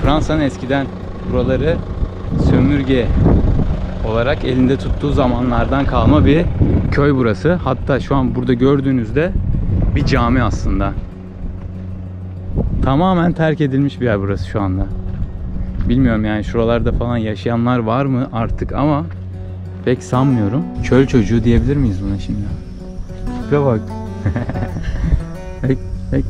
Fransa'nın eskiden buraları sömürge olarak elinde tuttuğu zamanlardan kalma bir köy burası. Hatta şu an burada gördüğünüzde bir cami aslında. Tamamen terk edilmiş bir yer burası şu anda. Bilmiyorum yani şuralarda falan yaşayanlar var mı artık ama pek sanmıyorum. Çöl çocuğu diyebilir miyiz buna şimdi? Tipe bak. Bek.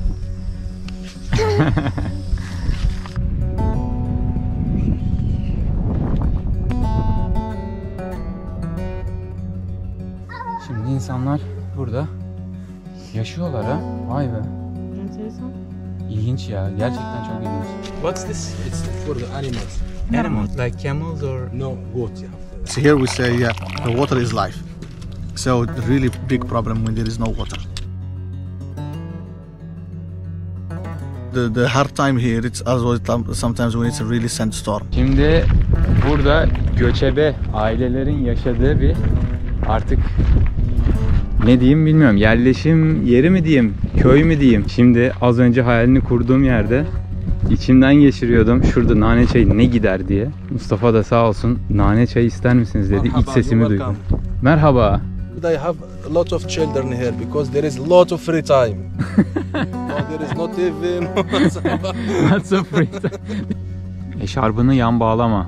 Şimdi insanlar burada yaşıyorlar ha. Vay be. İlginç ya. Gerçekten çok ilginç. What's this? It's for the animals. Animals like camels or No, goat, yeah. So here we say, yeah, the water is life. So really big problem when there is no water. The hard time here, it's also sometimes when it's a really sandstorm. Şimdi burada göçebe ailelerin yaşadığı bir artık ne diyeyim bilmiyorum. Yerleşim yeri mi diyeyim, köy mü diyeyim. Şimdi az önce hayalini kurduğum yerde içimden geçiriyordum. Şurada nane çayı ne gider diye. Mustafa da sağ olsun nane çayı ister misiniz dedi. İç sesimi duydum. Merhaba. I have a lot of children here because there is a lot of free time. There is not even. Lots of free time. Eşarbını yan bağlama.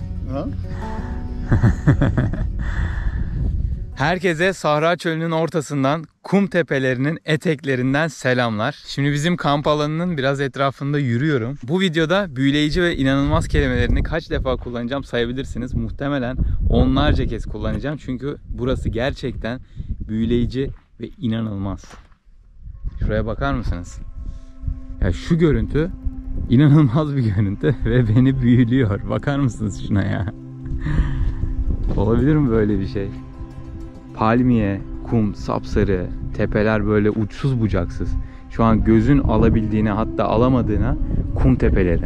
Herkese Sahra Çölü'nün ortasından, kum tepelerinin eteklerinden selamlar. Şimdi bizim kamp alanının biraz etrafında yürüyorum. Bu videoda büyüleyici ve inanılmaz kelimelerini kaç defa kullanacağım sayabilirsiniz. Muhtemelen onlarca kez kullanacağım. Çünkü burası gerçekten büyüleyici ve inanılmaz. Şuraya bakar mısınız? Ya şu görüntü inanılmaz bir görüntü ve beni büyülüyor. Bakar mısınız şuna ya? Olabilir mi böyle bir şey? Palmiye, kum, sapsarı, tepeler böyle uçsuz bucaksız. Şu an gözün alabildiğine hatta alamadığına kum tepeleri.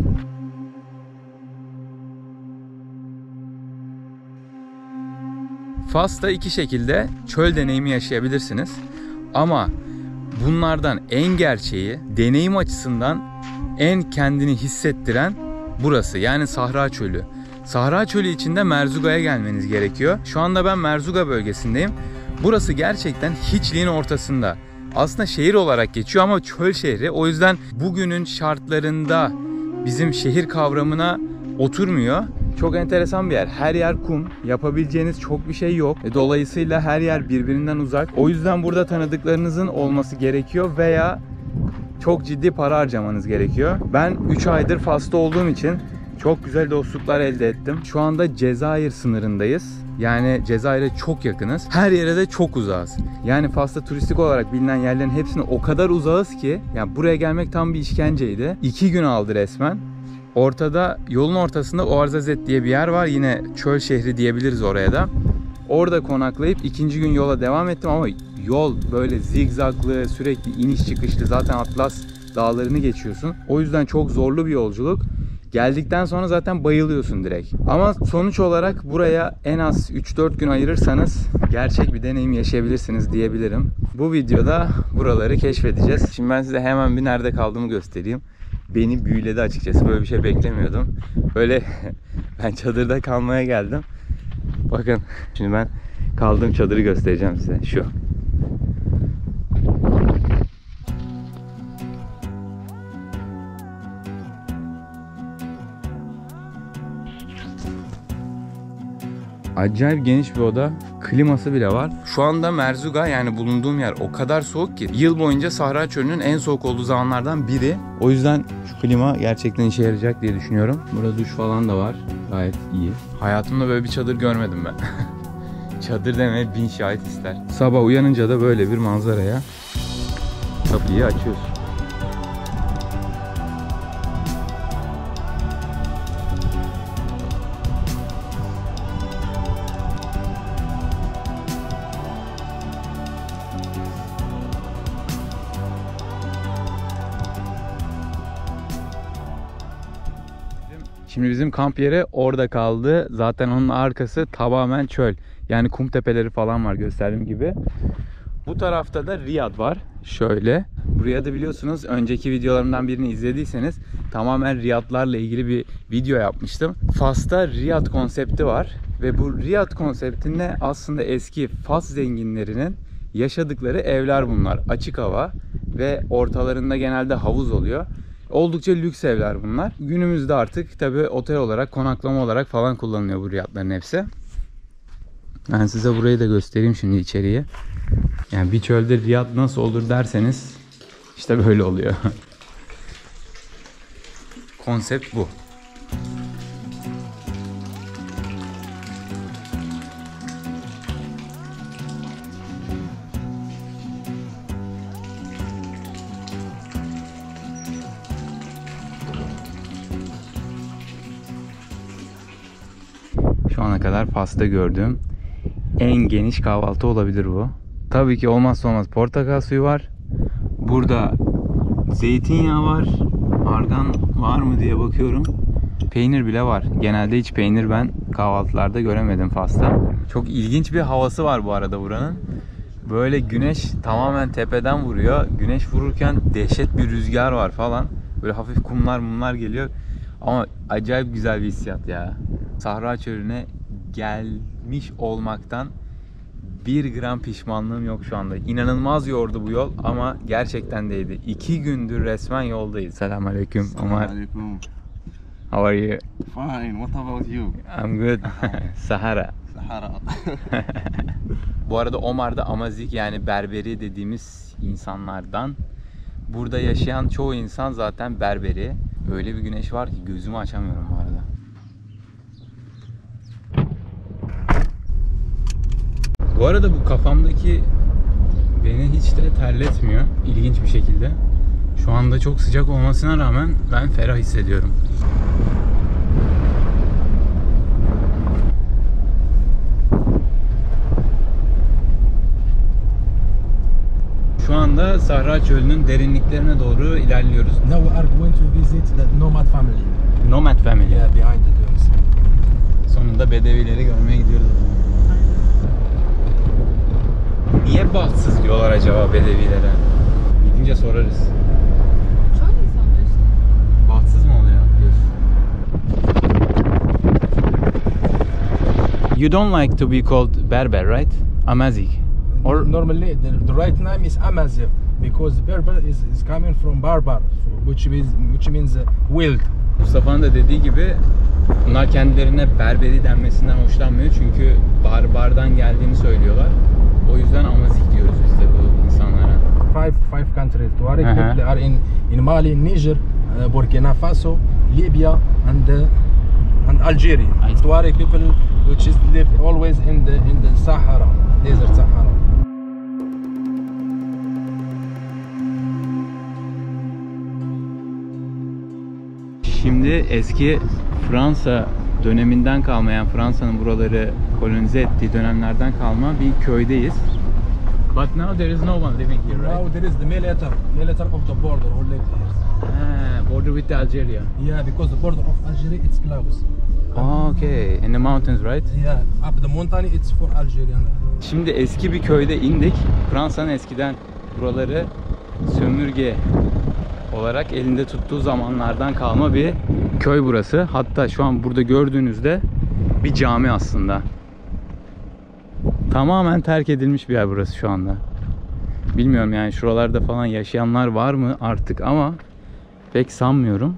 Fas'ta iki şekilde çöl deneyimi yaşayabilirsiniz. Ama bunlardan en gerçeği, deneyim açısından en kendini hissettiren burası. Yani Sahra Çölü. Sahra Çölü içinde Merzuga'ya gelmeniz gerekiyor. Şu anda ben Merzuga bölgesindeyim. Burası gerçekten hiçliğin ortasında. Aslında şehir olarak geçiyor ama çöl şehri. O yüzden bugünün şartlarında bizim şehir kavramına oturmuyor. Çok enteresan bir yer. Her yer kum. Yapabileceğiniz çok bir şey yok. Dolayısıyla her yer birbirinden uzak. O yüzden burada tanıdıklarınızın olması gerekiyor veya çok ciddi para harcamanız gerekiyor. Ben 3 aydır Fas'ta olduğum için çok güzel dostluklar elde ettim. Şu anda Cezayir sınırındayız. Yani Cezayir'e çok yakınız. Her yere de çok uzağız. Yani Fas'ta turistik olarak bilinen yerlerin hepsine o kadar uzağız ki yani buraya gelmek tam bir işkenceydi. 2 gün aldı resmen. Ortada, yolun ortasında Ouarzazate diye bir yer var. Yine çöl şehri diyebiliriz oraya da. Orada konaklayıp ikinci gün yola devam ettim ama yol böyle zigzaglı, sürekli iniş çıkışlı. Zaten Atlas dağlarını geçiyorsun. O yüzden çok zorlu bir yolculuk. Geldikten sonra zaten bayılıyorsun direkt. Ama sonuç olarak buraya en az 3-4 gün ayırırsanız gerçek bir deneyim yaşayabilirsiniz diyebilirim. Bu videoda buraları keşfedeceğiz. Şimdi ben size hemen bir nerede kaldığımı göstereyim. Beni büyüledi açıkçası. Böyle bir şey beklemiyordum. Böyle ben çadırda kalmaya geldim. Bakın şimdi ben kaldığım çadırı göstereceğim size. Şu. Acayip geniş bir oda. Kliması bile var. Şu anda Merzuga yani bulunduğum yer o kadar soğuk ki yıl boyunca Sahra Çölü'nün en soğuk olduğu zamanlardan biri. O yüzden şu klima gerçekten işe yarayacak diye düşünüyorum. Burada duş falan da var. Gayet iyi. Hayatımda böyle bir çadır görmedim ben. Çadır demeye 1000 şahit ister. Sabah uyanınca da böyle bir manzaraya kapıyı açıyorsun. Şimdi bizim kamp yeri orada kaldı. Zaten onun arkası tamamen çöl. Yani kum tepeleri falan var gösterdiğim gibi. Bu tarafta da Riyad var. Şöyle. Buraya da biliyorsunuz önceki videolarımdan birini izlediyseniz tamamen Riyadlarla ilgili bir video yapmıştım. Fas'ta Riyad konsepti var ve bu Riyad konseptinde aslında eski Fas zenginlerinin yaşadıkları evler bunlar. Açık hava ve ortalarında genelde havuz oluyor. Oldukça lüks evler bunlar. Günümüzde artık tabi otel olarak, konaklama olarak falan kullanılıyor bu Riyadların hepsi. Ben size burayı da göstereyim şimdi içeriye. Yani bir çölde Riyad nasıl olur derseniz işte böyle oluyor. Konsept bu. Şu ana kadar Fas'ta gördüğüm en geniş kahvaltı olabilir bu. Tabii ki olmazsa olmaz portakal suyu var. Burada zeytinyağı var. Argan var mı diye bakıyorum. Peynir bile var. Genelde hiç peynir ben kahvaltılarda göremedim Fas'ta. Çok ilginç bir havası var bu arada buranın. Böyle güneş tamamen tepeden vuruyor. Güneş vururken dehşet bir rüzgar var falan. Böyle hafif kumlar geliyor. Ama acayip güzel bir hissiyat ya. Sahra Çölü'ne gelmiş olmaktan 1 gram pişmanlığım yok şu anda. İnanılmaz yordu bu yol ama gerçekten değdi. 2 gündür resmen yoldayız. Selamünaleyküm Ömer. Assalamualaikum. How are you? Fine. What about you? I'm good. Sahara. Sahara. Bu arada Omar da Amazik yani Berberi dediğimiz insanlardan. Burada yaşayan çoğu insan zaten Berberi. Öyle bir güneş var ki gözümü açamıyorum bu arada. Bu arada bu kafamdaki beni hiç de terletmiyor. İlginç bir şekilde. Şu anda çok sıcak olmasına rağmen ben ferah hissediyorum. Şu anda Sahra Çölü'nün derinliklerine doğru ilerliyoruz. Now we are going to visit the nomad family. Nomad family. Yeah, behind the dunes. Sonunda Bedevileri görmeye gidiyoruz. Niye bahtsız diyorlar acaba Bedevilere? Gidince sorarız. Çok insanlar işte. Bahtsız mı oluyor diyorsun? You don't like to be called Berber, right? Amazik. Or Normally, the right name is Amazigh because Berber is coming from barbar, which means wild. Mustafa'nın da dediği gibi bunlar kendilerine Berberi denmesinden hoşlanmıyor çünkü barbardan geldiğini söylüyorlar. O yüzden Amazik diyoruz biz de bu insanlara. Five countries. Tuareg Uh-huh. people are in Mali, Niger, Burkina Faso, Libya, and Algeria. Tuareg people which is live always in the Sahara, desert Sahara. Şimdi eski Fransa döneminden kalmayan Fransa'nın buraları kolonize ettiği dönemlerden kalma bir köydeyiz. But now there is no one living here, right? Now there is the military of the border who live here. Border with Algeria. Yeah, because the border of Algeria it's closed. Oh, okay. In the mountains, right? Yeah, up the mountain it's for Algerian. Şimdi eski bir köyde indik. Fransa'nın eskiden buraları sömürge olarak elinde tuttuğu zamanlardan kalma bir köy burası. Hatta şu an burada gördüğünüzde bir cami aslında. Tamamen terk edilmiş bir yer burası şu anda. Bilmiyorum yani şuralarda falan yaşayanlar var mı artık ama pek sanmıyorum.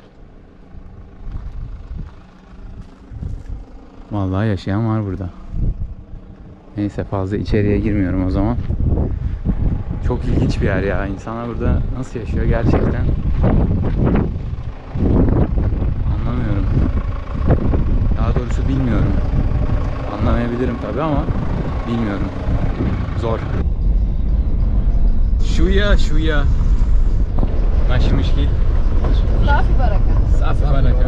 Vallahi yaşayan var burada. Neyse fazla içeriye girmiyorum o zaman. Çok ilginç bir yer ya. İnsanlar burada nasıl yaşıyor gerçekten anlamıyorum. Daha doğrusu bilmiyorum. Anlamayabilirim tabii ama bilmiyorum. Zor. Şuya. Naşı müşkil. Safi baraka. Safi baraka.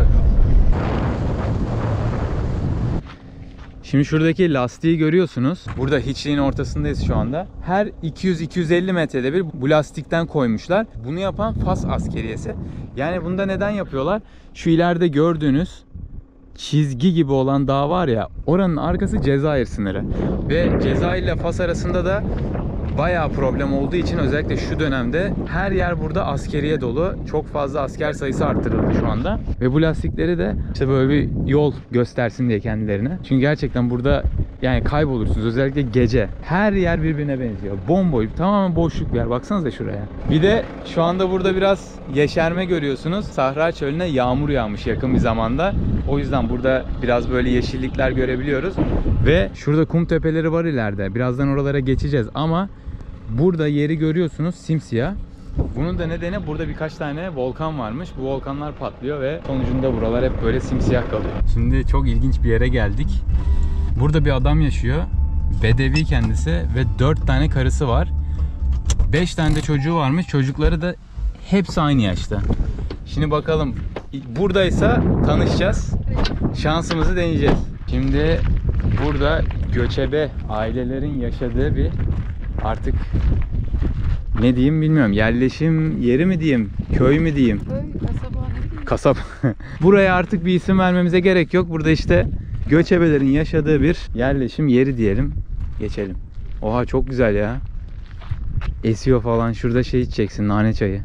Şimdi şuradaki lastiği görüyorsunuz. Burada hiçliğin ortasındayız şu anda. Her 200-250 metrede bir bu lastikten koymuşlar. Bunu yapan Fas askeriyesi. Yani bunu da neden yapıyorlar? Şu ileride gördüğünüz çizgi gibi olan dağ var ya, oranın arkası Cezayir sınırı. Ve Cezayir ile Fas arasında da bayağı problem olduğu için özellikle şu dönemde her yer burada askeriye dolu. Çok fazla asker sayısı arttırıldı şu anda. Ve bu lastikleri de işte böyle bir yol göstersin diye kendilerine. Çünkü gerçekten burada yani kaybolursunuz. Özellikle gece. Her yer birbirine benziyor. Bomboy, tamamen boşluk bir yer. Baksanıza şuraya. Bir de şu anda burada biraz yeşerme görüyorsunuz. Sahra çölüne yağmur yağmış yakın bir zamanda. O yüzden burada biraz böyle yeşillikler görebiliyoruz. Ve şurada kum tepeleri var ileride. Birazdan oralara geçeceğiz ama burada yeri görüyorsunuz, simsiyah. Bunun da nedeni burada birkaç tane volkan varmış. Bu volkanlar patlıyor ve sonucunda buralar hep böyle simsiyah kalıyor. Şimdi çok ilginç bir yere geldik. Burada bir adam yaşıyor. Bedevi kendisi ve 4 tane karısı var. 5 tane de çocuğu varmış. Çocukları da hepsi aynı yaşta. Şimdi bakalım, buradaysa tanışacağız. Şansımızı deneyeceğiz. Şimdi burada göçebe ailelerin yaşadığı bir, artık ne diyeyim bilmiyorum, yerleşim yeri mi diyeyim, köy mü diyeyim, kasaba. Buraya artık bir isim vermemize gerek yok. Burada işte göçebelerin yaşadığı bir yerleşim yeri diyelim. Geçelim. Oha çok güzel ya. Esiyor falan. Şurada şey içeceksin, nane çayı.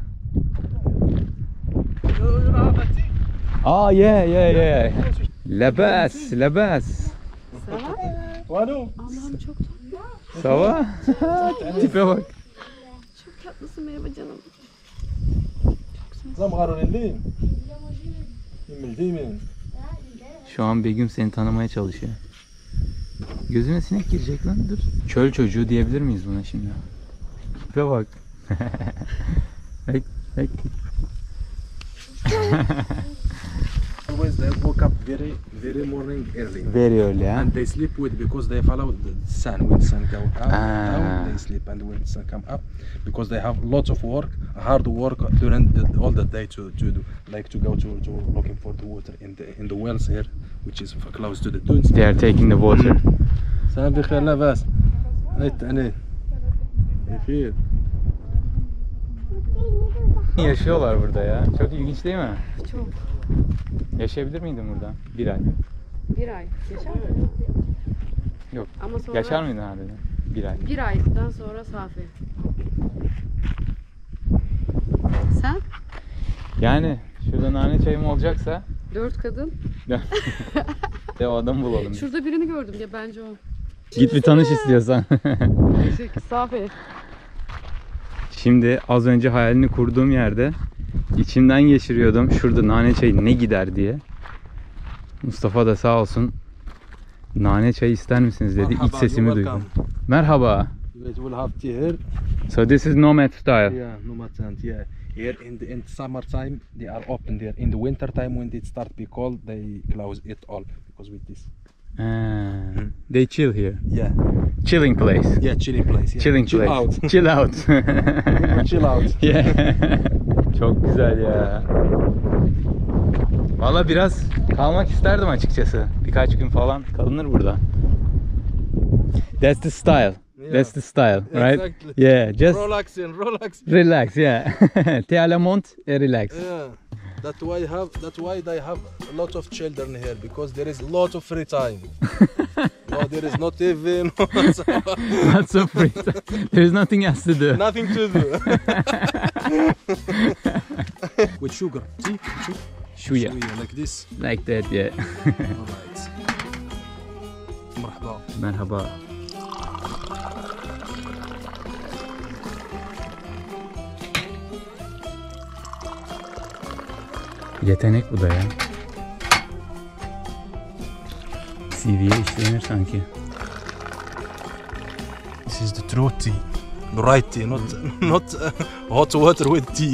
Yeah. Lebas. Allah'ım çok tatlı. Sava. Tipe bak. Çok tatlısın, merhaba canım. Şu an Begüm seni tanımaya çalışıyor. Gözüne sinek girecek lan, dur. Çöl çocuğu diyebilir miyiz buna şimdi? Tipe bak. Bak. Always they woke up very morning early. Very early, yeah? And they sleep with, because they follow the sun. When the sun go out, down, they sleep, and when the sun come up, because they have lots of work, hard work during all the day to do, like to go to looking for the water in the wells here, which is close to the dunes. They are taking the water. Sen بخير لاباس. أنت بخير. Yaşıyorlar burada ya. Çok ilginç değil mi? Çok. Yaşayabilir miydin burada? Bir ay. Bir ay. Yaşar mı? Yok. Ama sonra... Yaşar mıydın harbiden? Bir ay. Bir aydan sonra safi. Sen? Yani şurada nane çayım olacaksa 4 kadın. de o adamı bulalım. Şurada birini gördüm ya, bence o. Git bir tanış istiyorsan. Teşekkür. Safi. Şimdi az önce hayalini kurduğum yerde içimden geçiriyordum şurada nane çayı ne gider diye. Mustafa da sağ olsun nane çayı ister misiniz dedi. İç sesimi duydu. Merhaba. You will have tea here. So this is nomad style. Yeah, nomad tent. Yeah. Here in the summer time they are open there. In the winter time when it start be cold they close it all because with this. They chill here. Yeah. Chilling place. Yeah, chilling place. Yeah. Chilling Chill place. out. Chill out. Chill out. Yeah. Çok güzel ya. Valla biraz kalmak isterdim açıkçası. Birkaç gün falan kalınır burada. That's the style. Yeah. That's the style, right? Exactly. Yeah, just Relaxing. relax, yeah. T'es à la monte et relax. Yeah. That's why they have a lot of children here, because there is a lot of free time. No, there is not even Not so free. There's nothing else to do. nothing to do. With sugar. See? Şuya. Like this. Like that, yeah. Alright. Merhaba. Merhaba. Yetenek bu da ya. CV'ye işlenir sanki. This is the true tea. The right tea, not hot water with tea.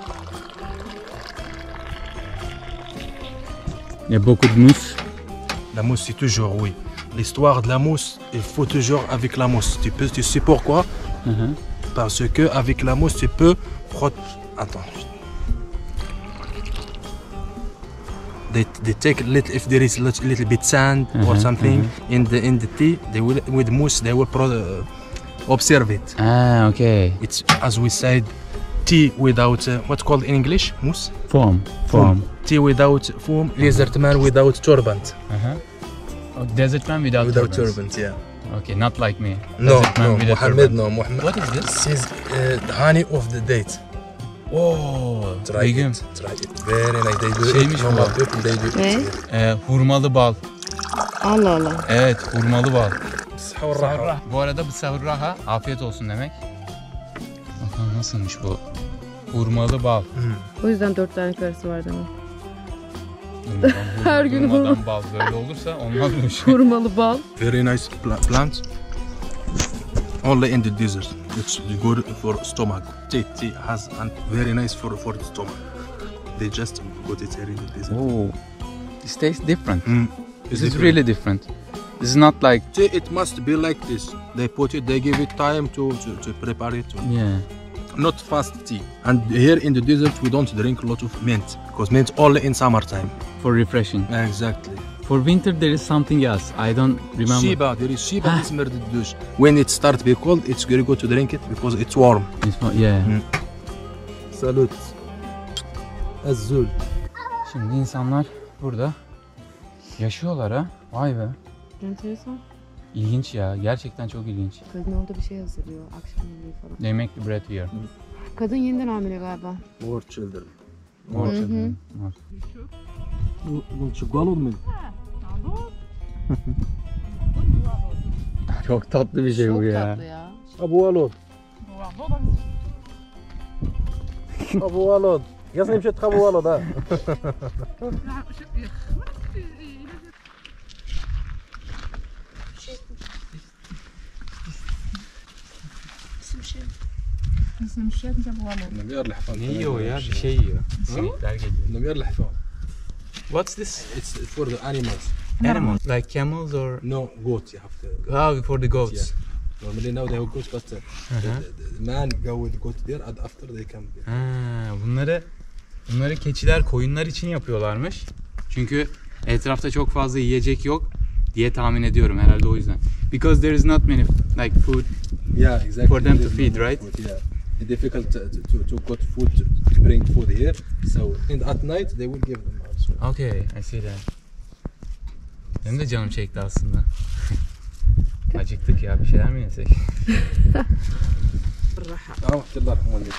Il y a beaucoup de mousse. La mousse, c'est toujours, oui. L'histoire de la mousse, il faut toujours avec la mousse. Tu sais pourquoi? Parce que avec la mousse, tu peux Attends. They take if there is little bit sand or something in the tea, they will with mousse they will observe it. Ah, okay. It's as we said, tea without what's called in English mousse. Foam. Tea without foam. Desert man without turbant. Oh, desert man without turbans. Yeah. Okay, not like me. No, That's it, man no, with a Mohammed, turban. no, Mohammed. What is this? This is the honey of the date. Oh, Try begüm. it, try it. Very nice. They do Şeymiş it. bu. Normal people, they do Ne? it. Hurmalı bal. Allah Allah. Evet, hurmalı bal. الصحة والراحة. Bu arada bu sahurraha afiyet olsun demek. Bakalım nasılmış bu? Hurmalı bal. O yüzden 4 tane karısı var demek. Her gün hurmadan bal böyle olursa olmazmış. Hurmalı bal. Very nice plant. Only in the desert. It's good for stomach. Tea has and very nice for the stomach. They just got it here in the desert. Oh, this tastes different. Mm. This is really different. This is not like Tea, it must be like this. They put it. They give it time to prepare it. yeah. Not fast tea. And here in the desert we don't drink a lot of mint because mint only in summertime. For refreshing. Exactly. For winter there is something else. I don't remember. Shiba, there is Shiba Dismerdidush. When it starts to be cold, it's very good to drink it because it's warm. Yeah. Salut. Azul. Şimdi insanlar burada yaşıyorlar ha. Vay be. Enteresan. İlginç ya. Gerçekten çok ilginç. Kadın orada bir şey hazırlıyor. Akşam yemeği falan. They make the bread here. Kadın yeniden hamile galiba. More children. More children. Çok tatlı bir şey Çok bu ya. tatlı ya. Abu Walid. Abu Walid. يا مشيت أبو ولد ها. نمير الحفاظ. Ne yiyor ya? Bir şey yiyor. Simitler geliyor. نمير الحفاظ. What's this? It's for the animals. Animals. Like camels or? No goat you have to. Ah, for the goats. Normally now they have goats, but the man go with goat there and after they come there. Ha, bunları keçiler, koyunlar için yapıyorlarmış. Çünkü etrafta çok fazla yiyecek yok diye tahmin ediyorum herhalde o yüzden. Because there is not many like food Yeah, exactly. for them to There's feed, no right? food, yeah. It's difficult to got food to bring food here. So and at night they will give them also. Okay, I see that. Benim de canım çekti aslında. Acıktık ya, bir şeyler mi yesek? الله يرحمه والديك.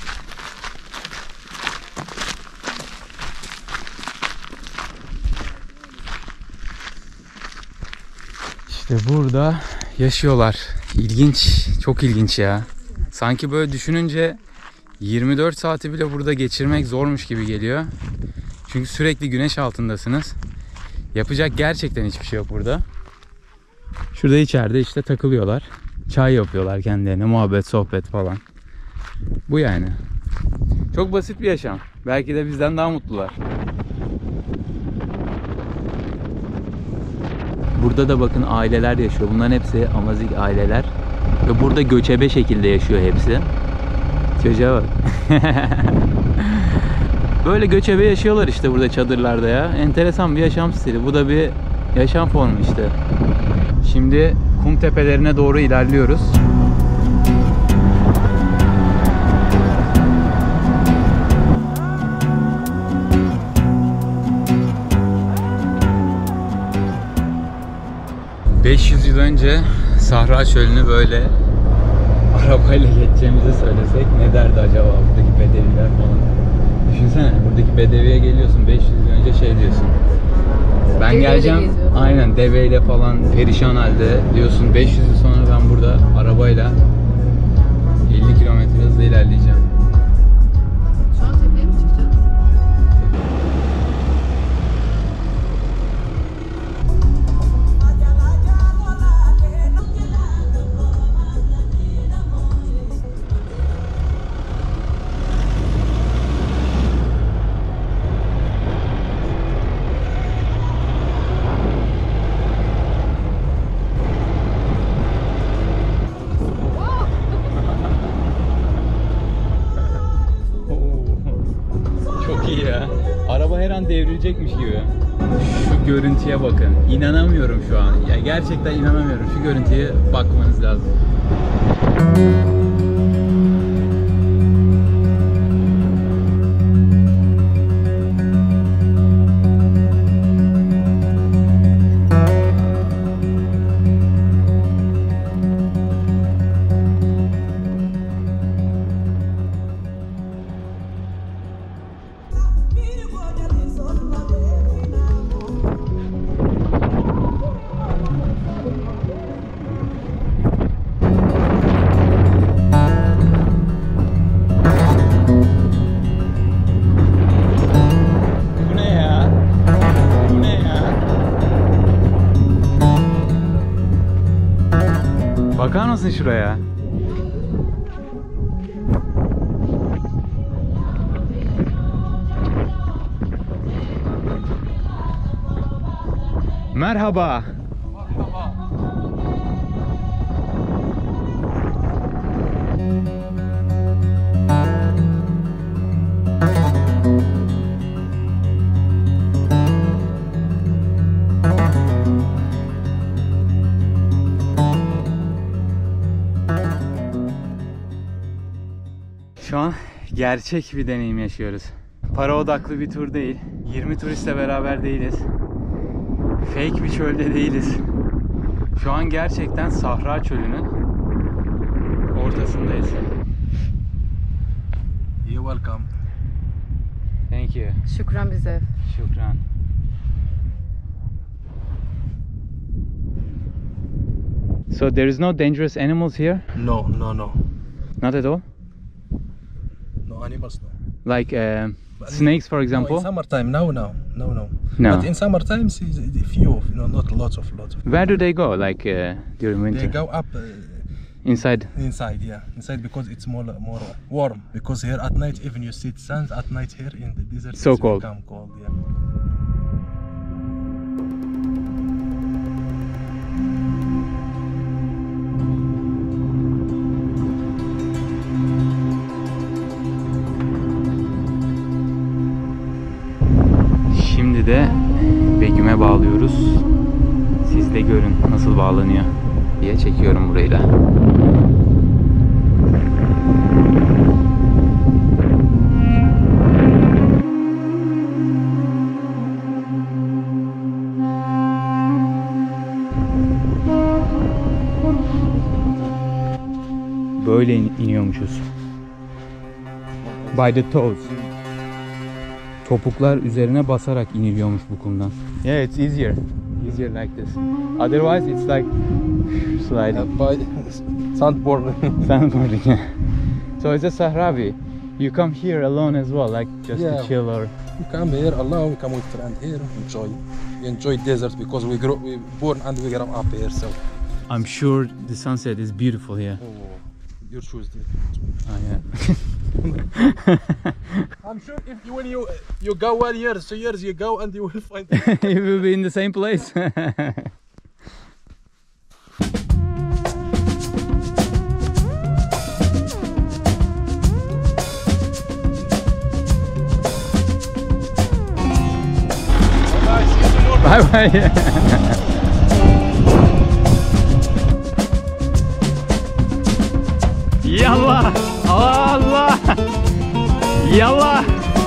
İşte burada yaşıyorlar. İlginç, çok ilginç ya. Sanki böyle düşününce 24 saati bile burada geçirmek zormuş gibi geliyor. Çünkü sürekli güneş altındasınız. Yapacak gerçekten hiçbir şey yok burada. Şurada içeride işte takılıyorlar. Çay yapıyorlar kendilerine, muhabbet, sohbet falan. Bu yani. Çok basit bir yaşam. Belki de bizden daha mutlular. Burada da bakın aileler yaşıyor. Bunların hepsi Amazik aileler. Ve burada göçebe şekilde yaşıyor hepsi. Çocuğa bak. Böyle göçebe yaşıyorlar işte burada çadırlarda ya. Enteresan bir yaşam stili. Bu da bir yaşam formu işte. Şimdi kum tepelerine doğru ilerliyoruz. ...500 yıl önce Sahra Çölü'nü böyle arabayla geçeceğimizi söylesek ne derdi acaba buradaki bedeviler falan. Düşünsene buradaki bedeviye geliyorsun 500 yıl önce şey diyorsun. Ben Deveyle geleceğim geziyorsun. aynen deveyle falan perişan halde diyorsun 500 yıl sonra ben burada arabayla 50 kilometre hızla ilerleyeceğim. Şu an tepeye mi çıkacağız? Çok iyi ya. Araba her an devrilecekmiş gibi. Şu görüntüye bakın. İnanamıyorum şu an. Ya gerçekten inanamıyorum. Şu görüntüye bakmanız lazım. Bakar mısın şuraya? Merhaba. Şu an gerçek bir deneyim yaşıyoruz. Para odaklı bir tur değil. 20 turistle beraber değiliz. Fake bir çölde değiliz. Şu an gerçekten Sahra Çölü'nün ortasındayız. You're welcome. Thank you. Şükran bize. Şükran. So there is no dangerous animals here? No, no, no. Not at all? No animals, no. Like snakes, for No, example? in summertime, no. No. But in summertime, a few, not lots of. Where do they go, like during winter? They go up Inside? inside, yeah, inside because it's more warm. Because here at night, even you see sun at night here in the desert, So it's cold. become cold, yeah. Şimdi de Begüm'e bağlıyoruz. Siz de görün nasıl bağlanıyor diye çekiyorum burayı da. Böyle iniyormuşuz. By the toes. Topuklar üzerine basarak iniliyormuş bu kumdan. Yeah, it's easier. Easier like this. Otherwise it's like sliding. By sandboard. Sandboarding. So it's a Sahrawi. You come here alone as well, like just Yeah. to chill or... We come here alone. We come with friend here. Enjoy desert because we born and we grow up here. So I'm sure the sunset is beautiful here. your choice. Oh, yeah. I'm sure if when you go 1 year, 2 years, you go and you will find. You will be in the same place. Bye bye. Yallah. Allah. Yallah.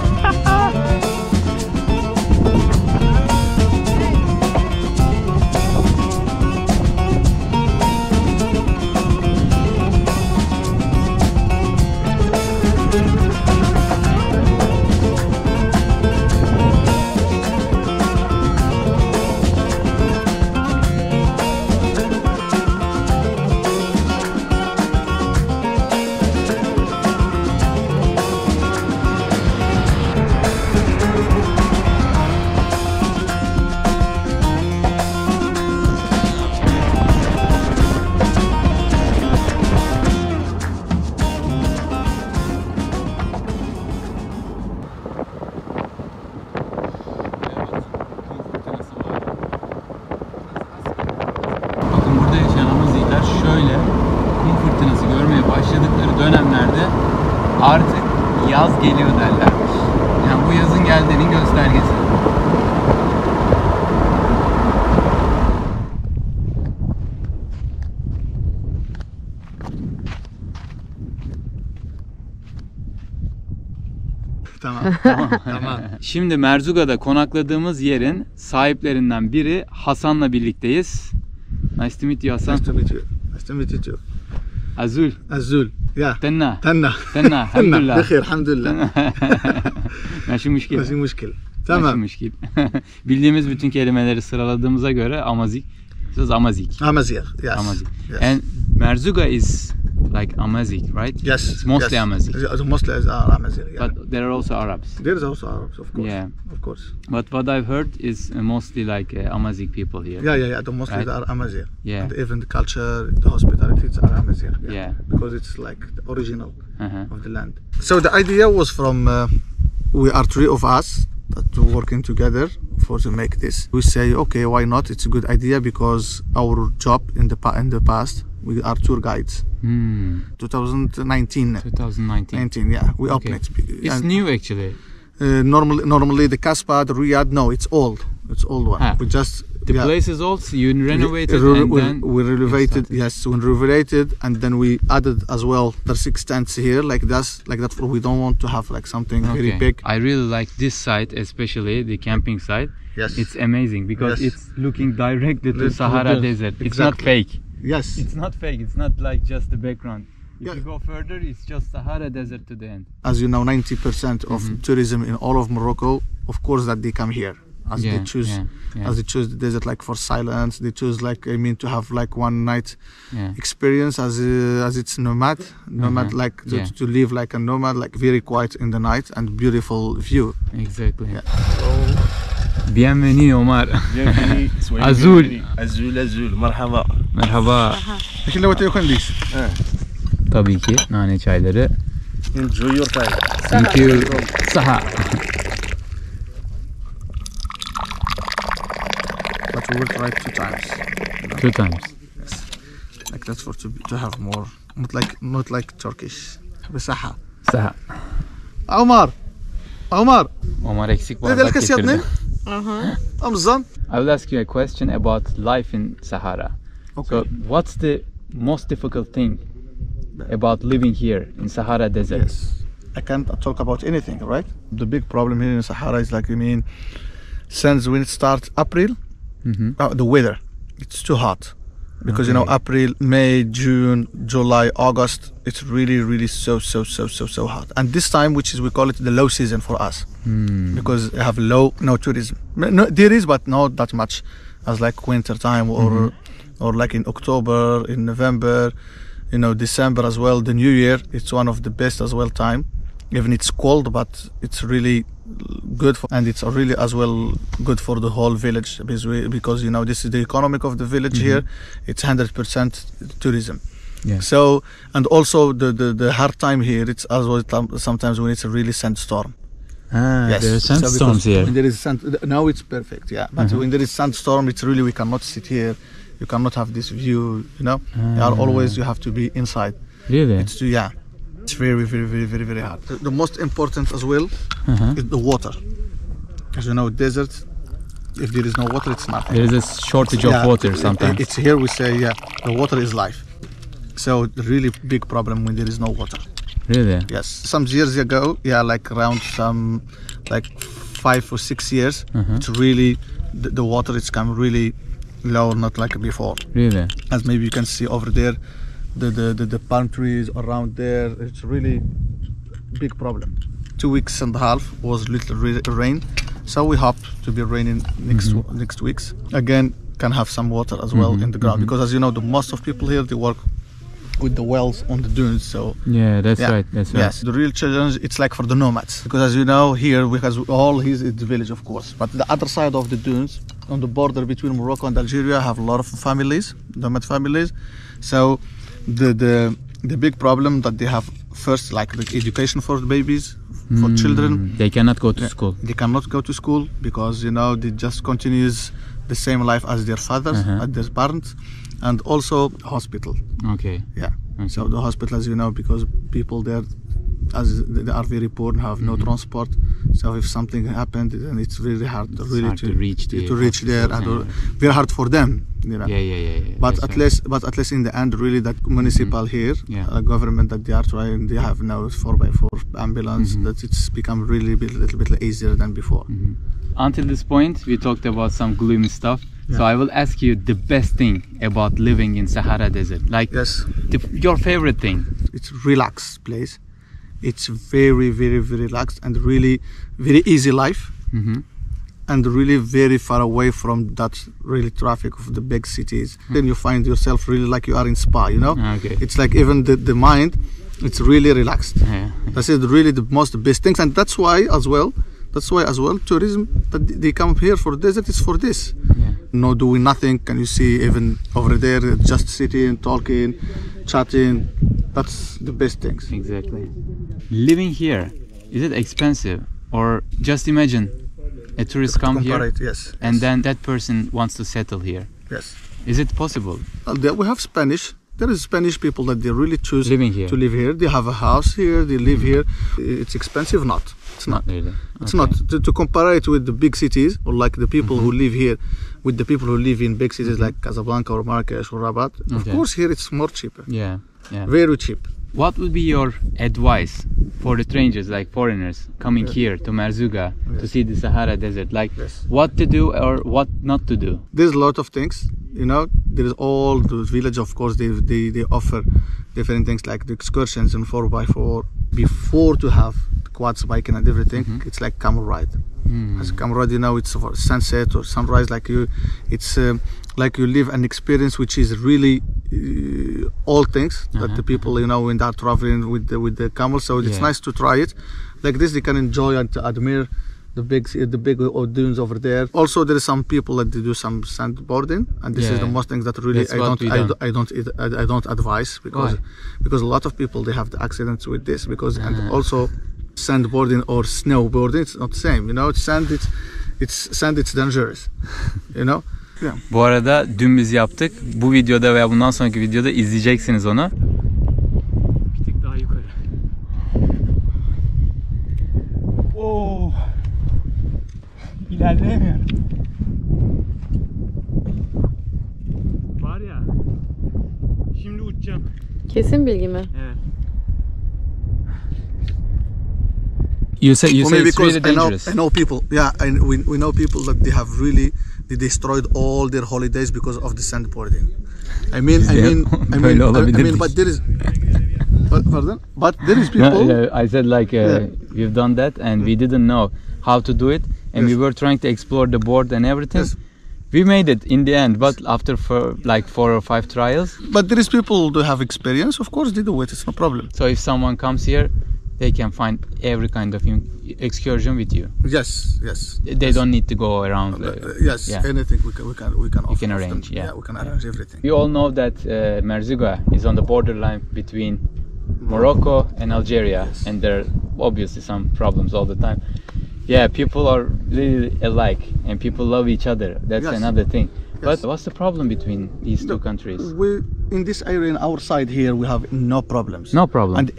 Bakın burada yaşayan Amaziler şöyle kum fırtınası görmeye başladıkları dönemlerde artık yaz geliyor derlermiş. Yani bu yazın geldiğinin göstergesi. Tamam. Şimdi Merzuga'da konakladığımız yerin sahiplerinden biri Hasan'la birlikteyiz. Nice to meet you Hasan. Nice to meet you. Nice to meet you too. Azul. Azul. Yeah. Tenna. تنا Tenna. Alhamdulillah. بخير الحمد لله. Meşi müşkil. ماشي مشكل. Meşi تمام. müşkil. Bildiğimiz bütün kelimeleri sıraladığımıza göre Amazik This is Amazigh. Amazigh, yes. Amazigh. Yes. And Merzouga is like Amazigh, right? Yes. It's mostly yes. Amazigh. Mostly Amazigh, yeah. But there are also Arabs. There is also Arabs, of course. Yeah. Of course. But what I've heard is mostly like Amazigh people here. Yeah. The mostly Right. they are Amazigh. Yeah. And even the culture, the hospitality, it's Amazigh. Yeah. Because it's like the original Uh-huh. of the land. So the idea was from, we are three of us that were working together to make this. We say, okay, why not? It's a good idea because our job in the past, we are tour guides. 2019. 2019. Yeah, we opened Okay. it. It's And, new actually. normally the Casbah, the Riyadh, no, it's old. It's old one. Ah. We just The place is old, so you renovated we, and then we renovated. started. Yes, we renovated, and then we added as well. There's 6 tents here, like that. For we don't want to have like something very Okay. big. I really like this site, especially the camping site. Yes. It's amazing because Yes. it's looking directly to To Sahara the- Desert. It's not exactly. fake. Yes. It's not fake. It's not like just the background. If Yeah. you go further, it's just Sahara Desert to the end. As you know, 90% of Mm-hmm. tourism in all of Morocco, of course, that they come here. As Yeah, they choose, yeah. as they choose the desert like for silence. They choose like to have like one night Yeah. experience as it's nomad like to, Yeah. to live like a nomad, like very quiet in the night and beautiful view. Exactly. Yeah. Bienvenue Omar. Bienvenue. Soyez Azul. bienvenue. Azul. Merhaba. Merhaba. لكن لو تيكونديش Tabii ki nane çayları. Enjoy your time. Thank you. Saha. but we will try 2 times. 2 times. Like that's for to have more, not like Turkish. بصحة. Saha. عمر Omar eksik ne bardak delka getirdi. siyatni? Amzan. I will ask you a question about life in Sahara. Okay. So, what's the most difficult thing about living here in Sahara Desert? Yes. I can't talk about anything, right? The big problem here in Sahara is like, since when it starts April, the weather, it's too hot. Because Okay. April, May, June, July, August, it's really so hot. And this time, we call it the low season for us, because we have no tourism. No, there is, but not that much as like winter time or like in October, in November, December as well. The New Year, it's one of the best as well time. Even it's cold, but it's really good and it's really as well good for the whole village because this is the economic of the village here. It's 100% tourism. Yeah. So, and also the hard time here, it's as well sometimes when it's a really sandstorm. There are So sandstorms because here. when there is now it's perfect, yeah. But when there is sandstorm, it's really we cannot sit here. You cannot have this view. You have to be inside. Really? It's It's very hard. The most important as well is the water. As desert, if there is no water, it's nothing. There is a shortage of water sometimes. It's here we say, the water is life. So the really big problem when there is no water. Really? Yes. Some years ago, like around some like 5 or 6 years, it's really the water it's come really low, not like before. Really? As maybe you can see over there, the palm trees around there, it's really big problem. 2 weeks and a half was little rain, so we hope to be raining next weeks again. Can have some water as well in the ground because as the most of people here they work with the wells on the dunes. So Yeah, that's right. That's right. yes, the real challenge it's like for the nomads because as here because all is the village of course, but the other side of the dunes on the border between Morocco and Algeria have a lot of families, nomad families. So the big problem that they have first like the education for the babies, for children. They cannot go to school. They cannot go to school because they just continues the same life as their fathers, as their parents, and also hospital. Okay. Yeah. So the hospital, as because people there, as they are very poor and have no transport. So if something happened, then it's really hard, hard to reach there, and very hard for them. Yeah. But That's at least in the end, really, that municipal here, government that they are trying, they have now 4x4 ambulance. That it's become really a little bit easier than before. Until this point, we talked about some gloomy stuff. So I will ask you the best thing about living in Sahara Desert. Like Yes, your favorite thing. it's relaxed place. It's very relaxed and really very easy life. and really very far away from that really traffic of the big cities. Then you find yourself really like you are in spa, you know. Okay. It's like even the mind, it's really relaxed. Yeah. That's it, really the most best things, and that's why as well tourism that they come here for desert is for this. Yeah. No doing nothing. Can you see even over there just sitting, talking, chatting? That's the best things. Exactly. Living here, is it expensive? Or just imagine a tourist come Compare here it, yes. and yes, then that person wants to settle here. yes. Is it possible There we have Spanish. There is Spanish people that they really choose living here? to live here. They have a house here. They live here. It's expensive, not. It's not. Not really. It's Okay. not. To compare it with the big cities or like the people who live here, with the people who live in big cities like Casablanca or Marrakesh or Rabat. Of Okay. course, here it's more cheaper. Yeah. Yeah. Very cheap. What would be your advice for the strangers, like foreigners, coming Yeah. here to Merzouga to Yes. see the Sahara Desert? Like, Yes. what to do or what not to do? There's a lot of things. You know, there is all the village. Of course, they offer different things like the excursions and 4x4. Before to have the quads, biking, and everything, it's like camel ride. As a camel ride, you know, it's for sunset or sunrise. It's like you live an experience which is really all things that the people, you know, when they're traveling with the camel. So it's Yeah. nice to try it. Like this, they can enjoy and admire the big dunes over there. Also, there is some people that they do some sandboarding, and this is the Yeah. most things that really That's what we done. I don't advise Why? because a lot of people they have the accidents with this because and also sandboarding or snowboarding it's not the same. You know, it's sand. It's dangerous. You know. Yeah. Bu arada dün biz yaptık. Bu videoda veya bundan sonraki videoda izleyeceksiniz onu. Bir tık daha yukarı. Oo. İlerleyemiyorum. Var ya. Şimdi uçacağım. Kesin bilgi mi? Evet. You say For me, it's because really dangerous. I know people. Yeah, we know people that they have really they destroyed all their holidays because of the sandboarding. Böyle olabilir. But there is. Pardon? But there is No, people. I said like we've done that and we didn't know how to do it and we Yes. were trying to explore the board and everything. Yes. We made it in the end, but after like 4 or 5 trials. But there is people who have experience. Of course, they do it. It's no problem. So if someone comes here, they can find every kind of excursion with you. Yes. They don't need to go around. Yes. yeah. Anything we can offer can of arrange, them. yeah. We can arrange everything. We all know that Merzouga is on the borderline between Morocco and Algeria, and there are obviously some problems all the time. Yeah, people are really alike, and people love each other. That's Yes. another thing. Yes. But what's the problem between these two countries? We in this area, in our side here, we have no problems. No problem. And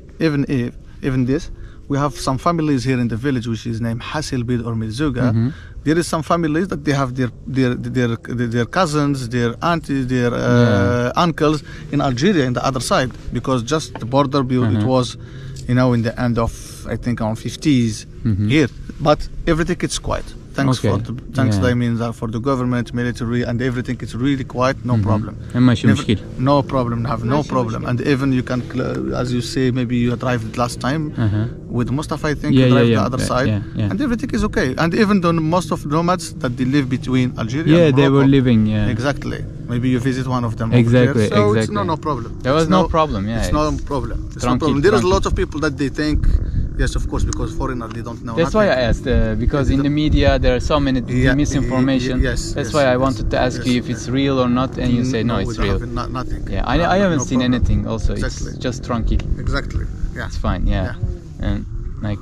even this, we have some families here in the village, which is named Hasselbid or Merzouga. Mm-hmm. There is some families that they have their cousins, their aunties, their uncles in Algeria, in the other side, because just the border Mm-hmm. it was, you know, in the end of I think around 50s here. But everything is quiet. Thanks Mm-hmm. Okay. Yeah. I mean for the government, military, and everything. It's really quiet. No problem. ماشي Never- مشكل. no problem. Have no problem. And even you can, as you say, maybe you drive it last time with Mustafa. I think Yeah, you drive yeah, the yeah. other Yeah, side, yeah. and everything is okay. And even the most of nomads that they live between Algeria. Yeah, and they were Morocco. living. Yeah. Exactly. Maybe you visit one of them. over Exactly, there. So it's exactly. no problem. There was It's no problem, yeah, It's no it's problem. It's no tranquil, problem. There is a tranquil. lot of people that they think, yes, of course, because foreigner they don't know. That's why I nothing. asked because in the media there are so many Yeah, misinformation. yes, That's yes, why I yes, wanted to ask yes, you if it's real or not, and you say no, it's we real. have nothing. Yeah, I haven't No seen problem. anything. Also, Exactly. it's just tranquil. Exactly. Yeah. It's fine. Yeah, and like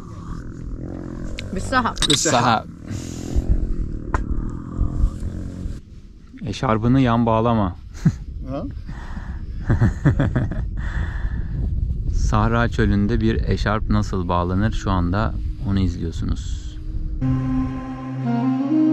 Bisahab. Saha. Eşarbını yan bağlama. Ha? Sahra çölünde bir eşarp nasıl bağlanır? Şu anda onu izliyorsunuz.